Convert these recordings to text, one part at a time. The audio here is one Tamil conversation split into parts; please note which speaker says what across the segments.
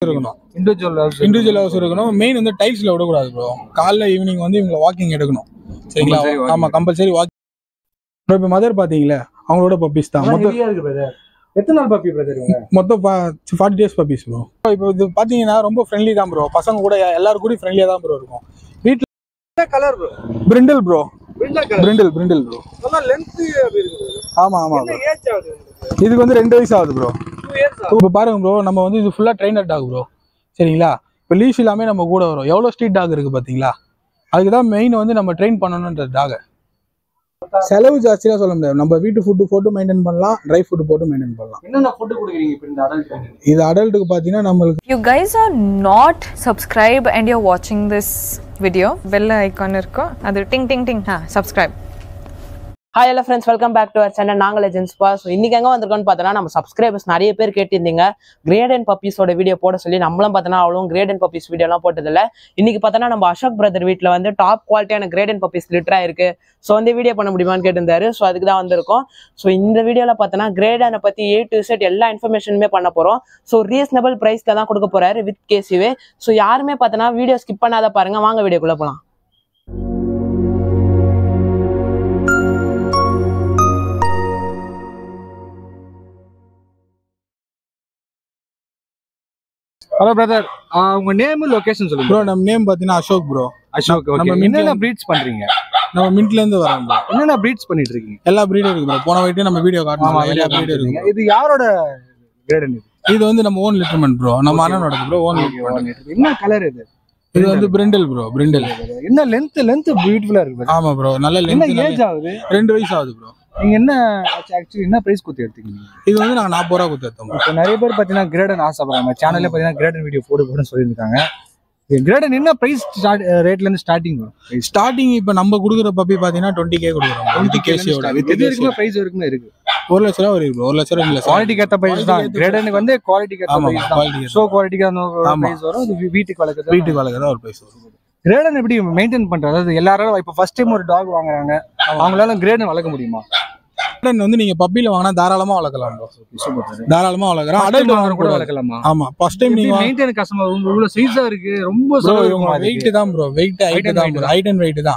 Speaker 1: இருக்கணும். இண்டிவிஜுவல் ஹவுஸ் இருக்கணும். மெயின் வந்து டைல்ஸ்ல விடக்கூடாது ப்ரோ. காலைல ஈவினிங் வந்து இவங்க வாக்கிங் எடுக்கணும். சரிங்களா? ஆமா, கம்பல்சரி வாக்கிங். இப்போ மதர் பாத்தீங்களா, அவங்களோட பப்பீஸ் தான்.
Speaker 2: எத்தனை நாள் பப்பி பிரதர்?
Speaker 1: மொத்தம் 40 days பப்பீஸ் ப்ரோ. இப்போ இது பாத்தீங்கன்னா ரொம்ப ஃப்ரெண்ட்லி தான் ப்ரோ. பசங்க கூட எல்லாரும் கூட ஃப்ரெண்ட்லியா தான் ப்ரோ இருக்கும். வீட்ல
Speaker 2: என்ன colour bro?
Speaker 1: Brindle bro. Brindle bro.
Speaker 2: சொன்னா லெந்த் எப்படி இருக்கு?
Speaker 1: ஆமா ஆமா.
Speaker 2: என்ன ஏஜ் ஆகுது
Speaker 1: இதுக்கு வந்து 2 வயசு ஆகுது ப்ரோ.
Speaker 2: 2 இயர்ஸ்.
Speaker 1: இப்போ பாருங்க ப்ரோ, நம்ம வந்து இது ஃபுல்லா ட்ரெயினர் டாக் ப்ரோ. சரிங்களா? இப்போ லீஷ் எல்லாமே நம்ம கூட வரும். எவ்வளோ ஸ்ட்ரீட் டாக் இருக்கு பாத்தீங்களா? அதுக்கு தான் மெயின் வந்து நம்ம ட்ரெயின் பண்ணணும்ன்ற டாக். செலவு ஜாஸ்தியா சொல்ல முடியாது. நம்ம வீட்டு ஃபுட்டு போட்டு மெயின்டைன் பண்ணலாம், ட்ரை ஃபுட் போட்டு மெயின்டைன் பண்ணலாம்.
Speaker 2: என்னென்ன ஃபுட் கொடுக்குறீங்க இப்போ இந்த அடல்ட்?
Speaker 1: இது அடல்ட்டுக்கு பாத்தீங்கன்னா நம்மளுக்கு
Speaker 3: You guys are not subscribed and you're watching this video, bell icon irko adu ting ting ting subscribe.
Speaker 4: Hi hello friends, welcome back to our channel. நாங்கள் லெஜெண்ட்ஸ்பா. ஸோ இன்றைக்கி எங்கே வந்திருக்கோன்னு பார்த்தோன்னா, நம்ம சப்ஸ்கிரைபர்ஸ் நிறைய பேர் கேட்டிருந்தீங்க கிரேட் அண்ட் பப்பீஸோட வீடியோ போட சொல்லி. நம்மளும் பார்த்தோன்னா அவ்வளோ கிரேட் அண்ட் பப்பீஸ் வீடியோலாம் போட்டதில்ல. இன்றைக்கி பார்த்தோன்னா நம்ம அசோக் பிரதர் வீட்டில் வந்து டாப் குவாலிட்டியான கிரேட் அண்ட் பப்பீஸ் லிட்டராக இருக்குது. ஸோ வந்து வீடியோ பண்ண முடியுமான்னு கேட்டிருந்தாரு. ஸோ அதுக்கு தான் வந்திருக்கோம். ஸோ இந்த வீடியோவில் பார்த்தோன்னா கிரேடானை பற்றி A to Z எல்லா இன்ஃபர்மேஷனுமே பண்ண போகிறோம். ஸோ ரீசனபிள் ப்ரைஸ்க்கு தான் கொடுக்க போகிறாரு வித் KCI. ஸோ யாருமே பார்த்தோன்னா வீடியோ ஸ்கிப் பண்ணாத பாருங்கள். வாங்க வீடியோக்குள்ளே போகலாம்.
Speaker 2: ஹலோ பிரதர், உங்க நேம் லொகேஷன் சொல்லுங்க
Speaker 1: ப்ரோ. நம்ம நேம் பாத்தீங்கன்னா அசோக் ப்ரோ.
Speaker 2: அசோக். ஓகே. என்னென்ன பிரீட்ஸ் பண்றீங்க?
Speaker 1: நம்ம மின்ட்ல இருந்து வரோம் ப்ரோ.
Speaker 2: என்னென்ன பிரீட்ஸ் பண்ணிட்டு இருக்கீங்க?
Speaker 1: எல்லா பிரீடும் இருக்கு ப்ரோ. போன வாட்டி நம்ம வீடியோ காட்டணும். எல்லா பிரீடும் இருக்கு.
Speaker 2: இது யாரோட கிரேடன்?
Speaker 1: இது வந்து நம்ம ஓன் லிட்டர்மென்ட் ப்ரோ. நம்ம அண்ணனோட ப்ரோ. ஓன் லிட்டர்மென்ட்.
Speaker 2: என்ன கலர் இது?
Speaker 1: இது வந்து பிரிண்டில் ப்ரோ. பிரிண்டில்.
Speaker 2: என்ன லெந்த் பியூட்டிஃபுல்லா இருக்கு.
Speaker 1: ஆமா ப்ரோ. நல்ல லெந்த்.
Speaker 2: என்ன ஏஜ் ஆகுது?
Speaker 1: 2 வயசு ஆகுது ப்ரோ.
Speaker 2: நீங்க என்ன ஆக்சுவலி என்ன பிரைஸ் கொடுத்து எடுத்தீங்க?
Speaker 1: இது வந்து நாங்க 40 ரூபா கொடுத்து எடுத்தோம்.
Speaker 2: இப்போ நிறைய பேர் பாத்தீங்கன்னா கிரேடன் ஆசைப்படுறாங்க. சேனல்ல பாத்தீங்கன்னா கிரேடன் வீடியோ போடுன்னு சொல்லியிருக்காங்க. கிரேடன் என்ன பிரைஸ் ரேட்ல இருந்து ஸ்டார்டிங் வரும்?
Speaker 1: ஸ்டார்டிங் இப்போ நம்ம கொடுக்குற பப்பி பாத்தீங்கன்னா 20K கொடுக்குறோம். 20K
Speaker 2: பிரைஸ் வரைக்கும் இருக்கு.
Speaker 1: 1 லட்ச ரூபா வரைக்கும் ப்ரோ. 1 லட்ச ரூபா இல்ல,
Speaker 2: குவாலிட்டிக்கு ஏத்த பிரைஸ் தான். கிரேடனுக்கு வந்து குவாலிட்டிக்கு ஏத்த பிரைஸ் தான். சோ குவாலிட்டிக்கு அந்த பிரைஸ் வரும். இது வீட்டுக்கு வளர்க்கறதா ஒரு பிரைஸ் வரும். கிரேடன் எப்படி மெயின்டைன் பண்றது? அதாவது எல்லாரும் இப்போ ஃபர்ஸ்ட் டைம் ஒரு டாக் வாங்குறாங்க, அவங்களால கிரேடன் வளர்க்க முடியுமா?
Speaker 1: கிரேடன் வந்து நீங்க பப்பில வாங்கினா தாராளமா வளர்க்கலாம் ப்ரோ. தாராளமா வளர்க்கலாம். அடல்ட் வாங்குற கூட வளர்க்கலாமா? ஆமா. ஃபர்ஸ்ட் டைம் நீங்க மெயின்டைன் கஷ்டமா இவ்வளவு சைஸா இருக்கு. ரொம்ப வெயிட் தான் ப்ரோ. வெயிட் ஹைட் தான் ப்ரோ. ஹைட் அண்ட் வெயிட் தான்.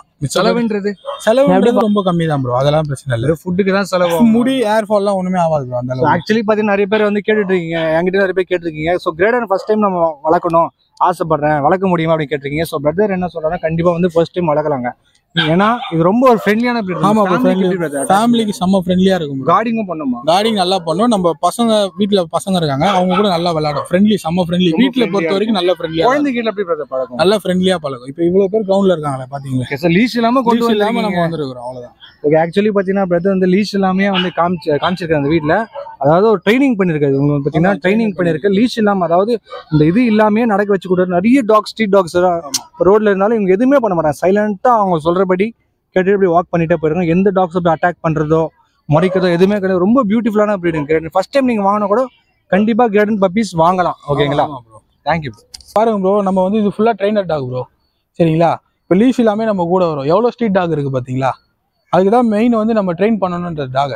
Speaker 1: செலவுன்றது ரொம்ப கம்மி தான் ப்ரோ. அதெல்லாம் பிரச்சனை இல்ல.
Speaker 2: ஃபுட்டுக்கு தான் செலவு.
Speaker 1: முடி ஏர் ஃபால் எல்லாம் ஒண்ணுமே ஆகாது ப்ரோ. அந்த அளவுக்கு
Speaker 2: ஆக்சுவலி பாத்தீங்கன்னா நிறைய பேர் வந்து கேட்டுட்டு இருக்கீங்க, என்கிட்ட நிறைய பேர் கேட்டிருக்கீங்க. ஸோ கிரேடன் ஃபர்ஸ்ட் டைம் நம்ம வளர்க்கணும் ஆசைப்படுறேன், வளர்க்க முடியுமா அப்படின்னு கேட்டிருக்கீங்க. ஸோ பிரதர் என்ன சொல்றாங்கன்னா, கண்டிப்பா வந்து ஃபர்ஸ்ட் டைம் வளர்க்கலாங்க. ஏன்னா இது ரொம்ப ஒரு ஃப்ரெண்ட்லியான பிரீட்.
Speaker 1: ஆமா ப்ரோ. ஃபேமிலிக்கு செம்ம ஃப்ரெண்ட்லியா இருக்கும்.
Speaker 2: கார்டிங்கும் பண்ணுமா?
Speaker 1: கார்டிங் நல்லா பண்ணும். நம்ம பசங்க வீட்ல பசங்க இருக்காங்க, அவங்க கூட நல்லா விளையாடும். ஃப்ரெண்ட்லி, செம்ம ஃப்ரெண்ட்லி. வீட்ல பொறுத்த வரைக்கும் நல்ல ஃப்ரெண்ட்லியா.
Speaker 2: குழந்தைகிட்ட எப்படி பிரதர் பழகும்?
Speaker 1: நல்ல ஃப்ரெண்ட்லியா பழகும். இப்போ இவ்வளவு பேர் கிரவுண்ட்ல இருக்காங்களே பாத்தீங்களா?
Speaker 2: லீஷ் இல்லாம கொண்டு
Speaker 1: இல்லாம நம்ம வந்துருக்கோம். அவ்வளவுதான்.
Speaker 2: ஓகே. ஆக்சுவலி பாத்தீங்கன்னா பிரதர் வந்து லீஷ் எல்லாமே வந்து காமிச்சிருக்காங்க அந்த வீட்டுல. அதாவது ஒரு ட்ரைனிங் பண்ணிருக்காரு. உங்களுக்கு பாத்தீங்கன்னா ட்ரைனிங் பண்ணிருக்கு. லீஷ் இல்லாம, அதாவது இந்த இது இல்லாமே நடக்க வச்சு கூட நிறைய டாக் ஸ்ட்ரீட் டாக்ஸ் ரோட்ல இருந்தாலும் இவங்க எதுவுமே பண்ண மாட்டாங்க. சைலண்டா அவங்க சொல்றபடி கேட்டு இப்படி வாக் பண்ணிட்டே போயிருங்க. எந்த டாக்ஸ் அப்படி அட்டாக் பண்றதோ முறைக்கிறதோ எதுவுமே கிடையாது. ரொம்ப பியூட்டிஃபுல்லான பிரீடிங் கிரேடன். ஃபர்ஸ்ட் டைம் நீங்க வாங்கினா கூட கண்டிப்பா கிரேடன் பப்பீஸ் வாங்கலாம். ஓகேங்களா? தேங்க்யூ.
Speaker 1: பாருங்க ப்ரோ, நம்ம வந்து இது ஃபுல்லா ட்ரெயினர் டாக் ப்ரோ. சரிங்களா? இப்போ லீஷ் எல்லாமே நம்ம கூட வரும். எவ்வளவு ஸ்ட்ரீட் டாக் இருக்கு பாத்தீங்களா? அதுக்கு தான் மெயின் வந்து நம்ம ட்ரெயின் பண்ணணும்ன்ற டாக்.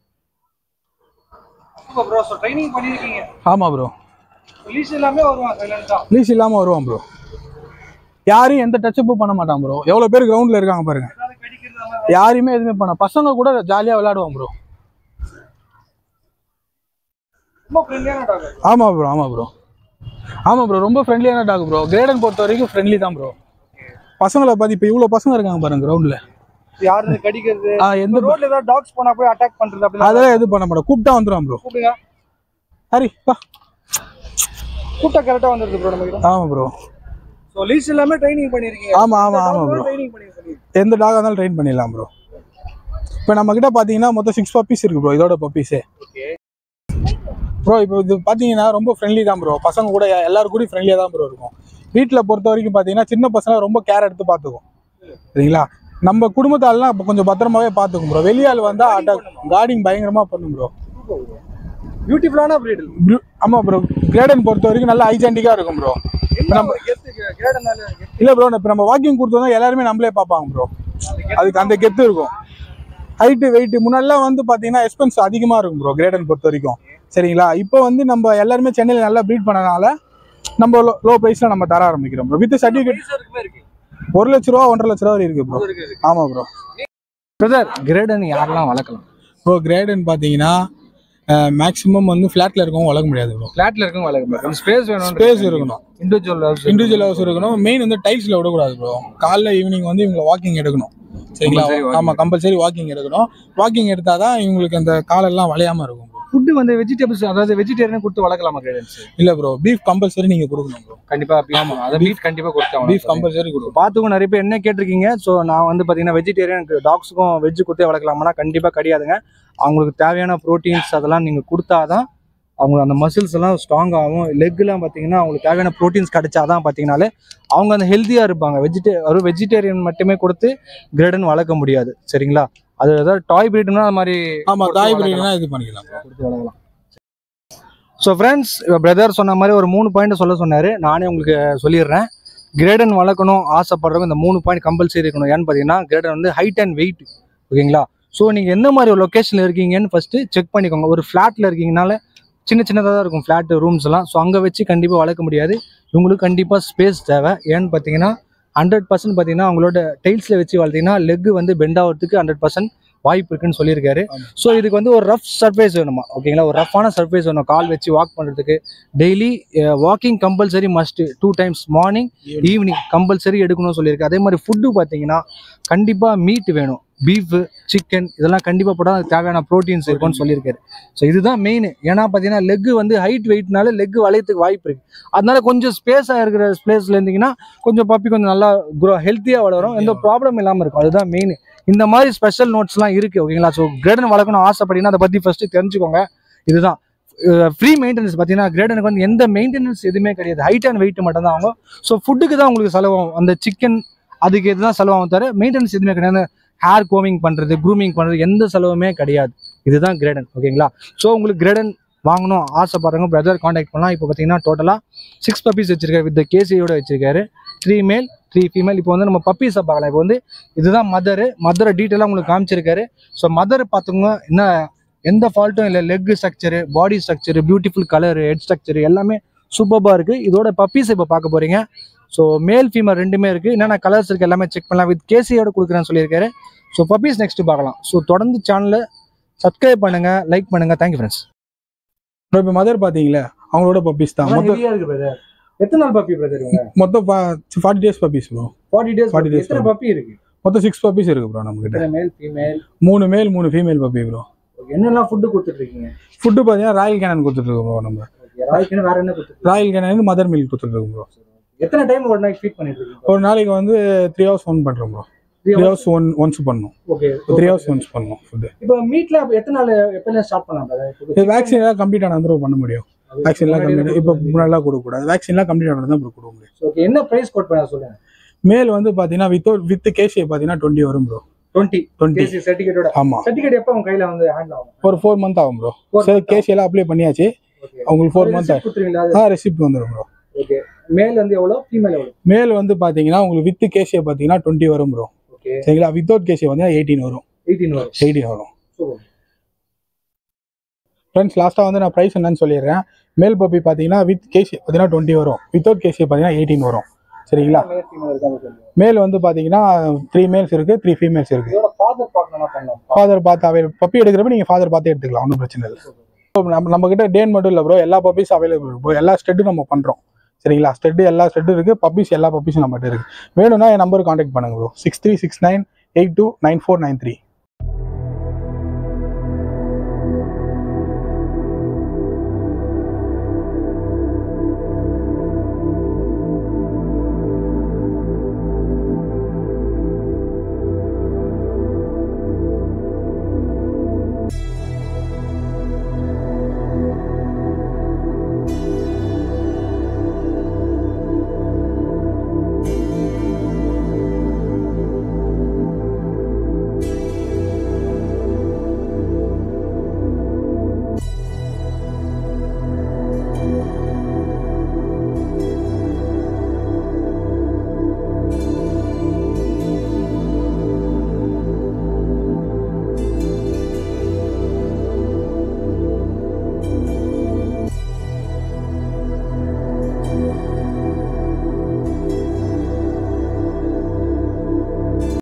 Speaker 2: ப்ரோ சோ ட்ரைனிங் பண்ணிருக்கீங்க?
Speaker 1: ஆமா ப்ரோ.
Speaker 2: லீஷ் எல்லாமே வருவான் சைலண்டா?
Speaker 1: லீஷ் இல்லாம வருவான் ப்ரோ. யாரையும் எந்த டச்சப்பும் பண்ண மாட்டான் ப்ரோ. எவ்வளவு பேர் கிரவுண்ட்ல இருக்காங்க பாருங்க. யாரையுமே எதுவுமே பண்ண, பசங்க கூட ஜாலியா விளையாடுவான் ப்ரோ.
Speaker 2: ரொம்ப ஃப்ரெண்ட்லியான டாக்.
Speaker 1: ஆமா ப்ரோ. ஆமா ப்ரோ. ஆமா ப்ரோ. ரொம்ப ஃப்ரெண்ட்லியான டாக் ப்ரோ. கிரேடன் பொறுத்த வரைக்கும் ஃப்ரெண்ட்லி தான் ப்ரோ. பசங்களை பார்த்து இப்போ இவ்வளவு பசங்க இருக்காங்க பாருங்க கிரவுண்ட்ல.
Speaker 2: யாரு கடிக்கிறது,
Speaker 1: எந்த
Speaker 2: ரோட்ல ஏதாவது டாக்ஸ் போனா போய் அட்டாக் பண்றது அப்படி
Speaker 1: அதெல்லாம் எது பண்ண மாட்டோம். கூப்பிட்டா வந்துரும் ப்ரோ.
Speaker 2: கூப்பிடுங்க.
Speaker 1: ஹரி பா.
Speaker 2: கூப்பிட்டா கரெக்டா வந்துருது ப்ரோ நம்ம கிட்ட.
Speaker 1: ஆமா ப்ரோ.
Speaker 2: சோ லீஷ் எல்லாமே ட்ரைனிங் பண்ணிருக்கீங்க?
Speaker 1: ஆமா ஆமா ஆமா ப்ரோ.
Speaker 2: ட்ரைனிங் பண்ணிருக்கீங்க.
Speaker 1: எந்த டாக் இருந்தாலும் ட்ரெயின் பண்ணிடலாம் ப்ரோ. இப்போ நம்ம கிட்ட பாத்தீங்கன்னா மொத்தம் 6 பப்பீஸ் இருக்கு ப்ரோ. இதோட பப்பீஸே. Okay bro. இப்போ இது பாத்தீங்கன்னா ரொம்ப ஃப்ரெண்ட்லி தான் ப்ரோ. பசங்க கூட எல்லாரும் கூட ஃப்ரெண்ட்லியா தான் ப்ரோ இருக்கும். வீட்டுல பொறுத்த வரைக்கும் பாத்தீங்கன்னா சின்ன பசங்க ரொம்ப கேர் எடுத்து பாத்துக்கும். சரிங்களா? நம்ம குடும்பத்தாலாம் இப்போ கொஞ்சம் பத்திரமாவே பாத்துக்கும் ப்ரோ. வெளியால் வந்தா அட்டாக் கார்டிங் பயங்கரமா பண்ணும் ப்ரோ.
Speaker 2: பியூட்டிஃபுல்லான பிரீட்.
Speaker 1: ஆமா ப்ரோ. கிரேடன் பொறுத்த வரைக்கும் நல்ல ஹைஜென்டிக்கா இருக்கும் ப்ரோ. இல்ல ப்ரோ, இப்ப நம்ம வாக்கிங் கொடுத்தோம்னா எல்லாருமே நம்மளே பார்ப்பாங்க ப்ரோ. அதுக்கு அந்த கெத்து இருக்கும். ஹைட்டு வெயிட் முன்னாடிலாம் வந்து பாத்தீங்கன்னா எக்ஸ்பென்ஸ் அதிகமா இருக்கும் ப்ரோ கிரேடன் பொறுத்த வரைக்கும். சரிங்களா? இப்போ வந்து நம்ம எல்லாருமே சென்னையில நல்லா ப்ரீட் பண்ணனால நம்ம லோ ப்ரைஸில் நம்ம தர ஆரம்பிக்கிறோம் ப்ரோ. வித் சர்டிஃபிகேட் 1 லட்ச ரூபா 1.5 லட்ச ரூபா வரை இருக்கு ப்ரோ. ஆமாம் ப்ரோ.
Speaker 2: பிரதர் கிரேடன் யாரெல்லாம் வளர்க்கலாம்?
Speaker 1: ப்ரோ கிரேடன் பார்த்தீங்கன்னா மேக்ஸிமம் வந்து ஃப்ளாட்டில் இருக்கவங்க வளர்க்க முடியாது ப்ரோ.
Speaker 2: ஃப்ளாட்டில் இருக்கவங்க வளர்க்க முடியாது. ஸ்பேஸ் வேணும்,
Speaker 1: ஸ்பேஸ் இருக்கணும்,
Speaker 2: இண்டிவிஜுவல்
Speaker 1: ஹவுஸ் இருக்கணும். மெயின் வந்து டைல்ஸில் விடக்கூடாது ப்ரோ. காலைல ஈவினிங் வந்து இவங்களை வாக்கிங் எடுக்கணும் சரிங்களா? ஆமாம், கம்பல்சரி வாக்கிங் எடுக்கணும். வாக்கிங் எடுத்தால் தான் இவங்களுக்கு அந்த காலெல்லாம் வளையாமல் இருக்கும்.
Speaker 2: ஃபுட்டு வந்து வெஜிடபிள்ஸ், அதாவது வெஜிடேரியன் கொடுத்து வளர்க்கலாமா கிரேடன்ஸ்?
Speaker 1: இல்லை ப்ரோ, பீஃப் கம்பல்சரி நீங்கள் கொடுக்கணும் ப்ரோ.
Speaker 2: கண்டிப்பாக. ஆமாம், அதை பீஃப் கண்டிப்பாக கொடுத்தோம்.
Speaker 1: பீஃப் கம்பல்சரி கொடுக்கும்.
Speaker 2: பார்த்துக்கும் நிறைய பேர் என்ன கேட்டிருக்கீங்க. ஸோ நான் வந்து பார்த்தீங்கன்னா வெஜிடேரியன் டாக்ஸுக்கும் வெஜ்ஜு கொடுத்தே வளர்க்கலாமானா கண்டிப்பாக கிடையாதுங்க. அவங்களுக்கு தேவையான ப்ரோட்டீன்ஸ் அதெல்லாம் நீங்கள் கொடுத்தாதான் அவங்களுக்கு அந்த மசில்ஸ் எல்லாம் ஸ்ட்ராங் ஆகும். லெக்லாம் பார்த்தீங்கன்னா அவங்களுக்கு தேவையான ப்ரோட்டீன்ஸ் கிடைச்சாதான் பார்த்தீங்கன்னாலே அவங்க அந்த ஹெல்த்தியாக இருப்பாங்க. வெஜிடேரியன் மட்டுமே கொடுத்து கிரேடன் வளர்க்க முடியாது சரிங்களா? அது ஏதாவது டாய் பிரீட்னா அது மாதிரி.
Speaker 1: ஆமாம், டாய் பிரீட்னா இது பண்ணிக்கலாம்,
Speaker 2: கொடுத்து வளர்க்கலாம். ஸோ ஃப்ரெண்ட்ஸ், பிரதர் சொன்ன மாதிரி ஒரு 3 பாயிண்ட் சொன்னார். நானே உங்களுக்கு சொல்லிடுறேன். கிரேடன் வளர்க்கணும் ஆசைப்படுறவங்க இந்த 3 பாயிண்ட் கம்பல்சரி இருக்கணும். ஏன்னு பார்த்தீங்கன்னா கிரேடன் வந்து ஹைட் அண்ட் வெயிட் ஓகேங்களா? ஸோ நீங்கள் எந்த மாதிரி ஒரு லொக்கேஷனில் இருக்கீங்கன்னு ஃபஸ்ட்டு செக் பண்ணிக்கோங்க. ஒரு ஃப்ளாட்டில் இருக்கீங்கனால சின்னதாக தான் இருக்கும் ஃப்ளாட்டு ரூம்ஸ் எல்லாம். ஸோ அங்கே வச்சு கண்டிப்பாக வளர்க்க முடியாது. இவங்களுக்கு கண்டிப்பாக ஸ்பேஸ் தேவை. ஏன்னு பார்த்தீங்கன்னா 100% பார்த்தீங்கன்னா அவங்களோட டைல்ஸில் வச்சு வளர்த்தீங்கன்னா லெக் வந்து பெண்ட் ஆகிறதுக்கு 100% வாய்ப்பு இருக்குன்னு சொல்லியிருக்காரு. ஸோ இதுக்கு வந்து ஒரு ரஃப் சர்ஃபேஸ் வேணுமா ஓகேங்களா? ஒரு ரஃப்பான சர்ஃபேஸ் வேணும் கால் வச்சு வாக் பண்ணுறதுக்கு. Daily walking compulsory must. 2 times morning evening compulsory எடுக்கணும்னு சொல்லியிருக்கு. அதே மாதிரி ஃபுட்டு பார்த்தீங்கன்னா கண்டிப்பாக மீட் வேணும். பீஃபு, சிக்கன் இதெல்லாம் கண்டிப்பாக போட்டால் அதுக்கு தேவையான ப்ரோட்டீன்ஸ் இருக்கும்னு சொல்லியிருக்காரு. ஸோ இதுதான் மெயின். ஏன்னா பார்த்தீங்கன்னா லெக் வந்து ஹைட் வெயிட்னால லெக் வளையத்துக்கு வாய்ப்பு இருக்குது. அதனால கொஞ்சம் ஸ்பேஸாக இருக்கிற ஸ்பேஸில் இருந்தீங்கன்னா கொஞ்சம் பப்பி கொஞ்சம் நல்லா ஹெல்த்தியாக வளரும், எந்த ப்ராப்ளம் இல்லாமல் இருக்கும். அதுதான் மெயின். இந்த மாதிரி ஸ்பெஷல் நோட்ஸ்லாம் இருக்குது ஓகேங்களா? ஸோ கிரேடன் வளர்க்கணும் ஆசைப்பட்டீங்கன்னா அதை பற்றி ஃபஸ்ட்டு தெரிஞ்சுக்கோங்க. இதுதான் ஃப்ரீ மெயின்டெனன்ஸ். பார்த்தீங்கன்னா கிரேடனுக்கு வந்து எந்த மெயின்டெனன்ஸ் எதுவுமே கிடையாது. ஹைட் அண்ட் வெயிட் மட்டும் தான் ஆகும். ஸோ ஃபுட்டுக்கு தான் உங்களுக்கு செலவாகும். அந்த சிக்கன் அதுக்கு எதுதான் செலவாகும் தவிர மெயின்டெனன்ஸ் எதுவுமே கிடையாது. ஹேர் கோமிங் பண்ணுறது, க்ரூமிங் பண்ணுறது எந்த செலவுமே கிடையாது. இதுதான் கிரேடன் ஓகேங்களா? ஸோ உங்களுக்கு கிரேடன் வாங்கணும் ஆசைப்படுறவங்க பிரதர் காண்டாக்ட் பண்ணலாம். இப்போ பார்த்தீங்கன்னா டோட்டலாக 6 puppies வச்சிருக்காரு. வித் கேசியோட வச்சிருக்காரு. 3 male 3 female. இப்போ வந்து நம்ம பப்பீஸை பார்க்கலாம். இப்போ வந்து இதுதான் மதரை டீட்டெயிலாக உங்களுக்கு காமிச்சிருக்காரு. ஸோ மதர் பார்த்துங்க, என்ன எந்த ஃபால்ட்டும் இல்லை. Leg structure, body structure, beautiful colour, head structure எல்லாமே சூப்பராக இருக்குது. இதோட பப்பீஸ் இப்போ பார்க்க போகிறீங்க. ஸோ மேல் ஃபீமேல் ரெண்டுமே இருக்குது. என்னென்ன கலர்ஸ் இருக்குது எல்லாமே செக் பண்ணலாம். வித் கேசியோட கொடுக்குறேன்னு சொல்லியிருக்காரு. ஸோ பப்பீஸ் நெக்ஸ்ட்டு பார்க்கலாம். ஸோ தொடர்ந்து சேனலை சப்ஸ்கிரைப் பண்ணுங்கள், லைக் பண்ணுங்கள். Thank you friends.
Speaker 1: இப்போ மதர் பார்த்தீங்களா, அவங்களோட பப்பீஸ் தான். மொத்தம்
Speaker 2: எத்தனை நாள் பப்பி பிரதர்?
Speaker 1: மொத்தம் 40 days பப்பீஸ் ப்ரோ.
Speaker 2: 40 days. எத்தனை பப்பி இருக்கு?
Speaker 1: மொத்தம் 6 puppies இருக்கு ப்ரோ நம்ம கிட்ட.
Speaker 2: Male female
Speaker 1: 3 male 3 female puppy bro.
Speaker 2: என்னெல்லாம் ஃபுட்டு கொடுத்துட்டு இருக்கீங்க?
Speaker 1: ஃபுட்டு பார்த்தீங்கன்னா ராயல் கேனன் கொடுத்துட்டு இருக்கோம் ப்ரோ. நம்ம
Speaker 2: ராயல் கேனன் வேற என்ன கொடுத்துட்டு?
Speaker 1: ராயல் கேனன் மதர் மில்க் கொடுத்துட்டு இருக்கோம் ப்ரோ.
Speaker 2: எத்தனை டைம் ஒரு நாளைக்கு ஃபீட் பண்ணிட்டு இருக்கீங்க?
Speaker 1: ஒரு நாளைக்கு வந்து 3 hours ஒன் பண்றோம் ப்ரோ. 3 hours ஒன்ஸ் பண்ணணும்.
Speaker 2: ஓகே,
Speaker 1: 3 hours ஒன்ஸ் பண்ணணும் ஃபுட்.
Speaker 2: இப்போ மீட்ல எத்தனை நாள் எப்பல ஸ்டார்ட் பண்ணலாம் பிரதர்?
Speaker 1: இது வேக்சின் எல்லாம் கம்ப்ளீட் ஆன ப்ரோ பண்ண முடியும். வேக்சின் எல்லாம் கம்ப்ளீட் இப்போ முன்னாடிலாம் கொடுக்க கூடாது. வேக்சின் எல்லாம் கம்ப்ளீட் ஆனது தான் ப்ரோ கொடுக்க முடியும்.
Speaker 2: ஓகே, என்ன பிரைஸ் கோட் பண்ண சொல்லுங்க.
Speaker 1: மேல் வந்து பாத்தீங்கன்னா வித் கேசியை பாத்தீங்கன்னா 20 வரும் ப்ரோ.
Speaker 2: 20 கேசி சர்டிபிகேட்டோட.
Speaker 1: ஆமா,
Speaker 2: சர்டிபிகேட் எப்போ உங்க கையில வந்து ஹேண்ட் ஆகும்?
Speaker 1: ஒரு 4 month ஆகும் ப்ரோ. சரி, கேசி எல்லாம் அப்ளை பண்ணியாச்சு. உங்களுக்கு 4 month
Speaker 2: கொடுத்துறீங்களா?
Speaker 1: ரெசிப்ட் வந்துரும் ப்ரோ.
Speaker 2: ஓகே, மேல் வந்து எவ்வளவு, ஃபீமேல் எவ்வளவு?
Speaker 1: மேல் வந்து பாத்தீங்கன்னா உங்களுக்கு வித் கேசியை பாத்தீங்கன்னா 20 வரும் ப்ரோ.
Speaker 2: ஓகே,
Speaker 1: சரிங்களா? வித்தவுட் கேசியை வந்து 18 வரும்.
Speaker 2: 18
Speaker 1: வரும். ஃப்ரெண்ட்ஸ், லாஸ்ட்டாக வந்து நான் ப்ரைஸ் என்னன்னு சொல்லிடுறேன். மேல் பப்பி பார்த்தீங்கன்னா வித் கேசி பார்த்தீங்கன்னா 20 வரும். வித்தவுட் கேசி பார்த்தீங்கன்னா 18 வரும். சரிங்களா? மேல் வந்து பார்த்தீங்கன்னா 3 males இருக்குது, 3 females இருக்குது. ஃபாதர் பார்த்து அவைலபிள். பப்பி எடுக்கிறப்ப நீங்கள் ஃபாதர் பார்த்து எடுத்துக்கலாம், ஒன்றும் பிரச்சனை இல்லை. நம்ம கிட்ட டேன் மட்டும் இல்லை ப்ரோ, எல்லா பப்பீஸ் அவைலபிள் ப்ரோ. எல்லா ஸ்டெட்டும் நம்ம பண்ணுறோம். சரிங்களா? எல்லா ஸ்டெட்டும் இருக்குது. பப்பீஸ் எல்லா பப்பீஸும் நம்மகிட்ட இருக்குது. வேணும்னா என் நம்பருக்கு கான்டாக்ட் பண்ணுங்க ப்ரோ. 6369829493.